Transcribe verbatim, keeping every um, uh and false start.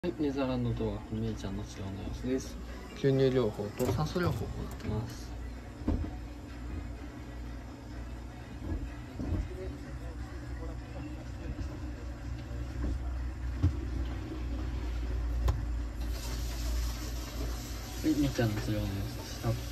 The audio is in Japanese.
はい、ネザーランドドワーフみーちゃんの治療の様子です。吸入療法と酸素療法を行ってます。はい、みーちゃんの治療の様子でした。